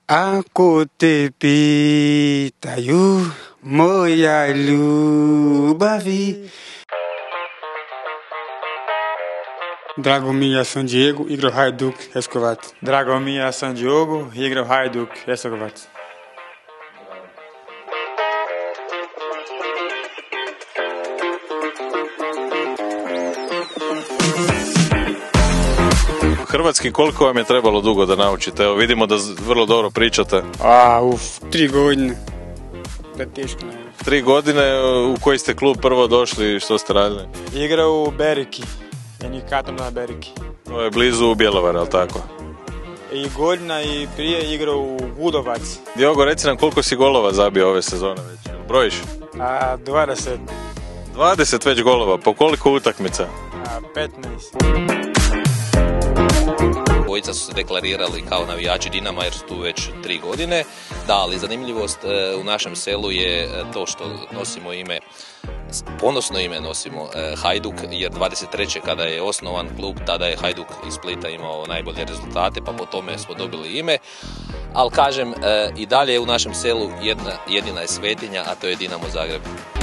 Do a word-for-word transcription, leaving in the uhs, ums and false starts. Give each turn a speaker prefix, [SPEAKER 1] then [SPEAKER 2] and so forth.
[SPEAKER 1] Ako te pitaju moja ljubavi. Drago mi, ja sam Diego, igrao Hajduk Leskovac. Drago mi, ja sam Diogo, igrao Hajduk Leskovac.
[SPEAKER 2] Hrvatski, koliko vam je trebalo dugo da naučite? Evo, vidimo da vrlo dobro pričate.
[SPEAKER 1] A, uf, tri godine. Da teško naučiti.
[SPEAKER 2] Tri godine, u koji ste klub prvo došli, što ste radili?
[SPEAKER 1] Igrao u Beriki, Enikatom na Beriki.
[SPEAKER 2] To je blizu Bjelovara, ali tako?
[SPEAKER 1] I godina i prije igrao u Gudovac.
[SPEAKER 2] Diogo, reci nam koliko si golova zabio ove sezone već? Brojiš?
[SPEAKER 1] A, dvadeset.
[SPEAKER 2] dvadeset već golova, po koliko utakmica?
[SPEAKER 1] A, petnaest.
[SPEAKER 3] Bojica su se deklarirali kao navijači Dinama jer su tu već tri godine. Da, ali zanimljivost u našem selu je to što nosimo ime, ponosno ime nosimo Hajduk, jer dvadeset treće kada je osnovan klub, tada je Hajduk iz Splita imao najbolje rezultate, pa po tome smo dobili ime. Ali kažem, i dalje je u našem selu jedna, jedina je svetinja, a to je Dinamo Zagreb.